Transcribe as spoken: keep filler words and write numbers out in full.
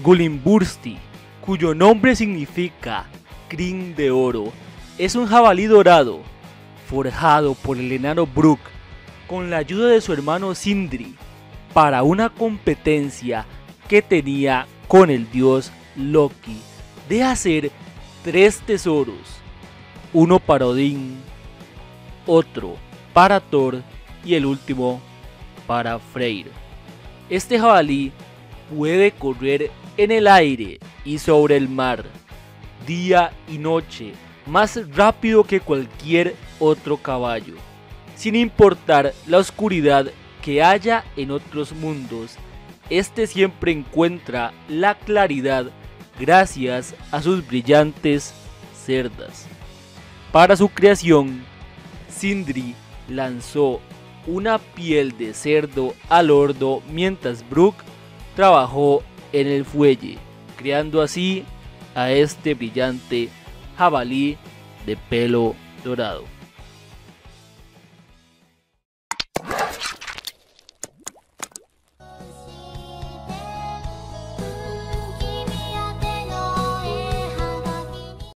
Gulimbursti, cuyo nombre significa crin de oro, es un jabalí dorado, forjado por el enano Brook con la ayuda de su hermano Sindri para una competencia que tenía con el dios Loki de hacer tres tesoros, uno para Odín, otro para Thor y el último para Freyr. Este jabalí puede correr en el aire y sobre el mar, día y noche, más rápido que cualquier otro caballo, sin importar la oscuridad que haya en otros mundos. Este siempre encuentra la claridad gracias a sus brillantes cerdas. Para su creación, Sindri lanzó una piel de cerdo al horno mientras Brook trabajó en el fuelle, creando así a este brillante jabalí de pelo dorado.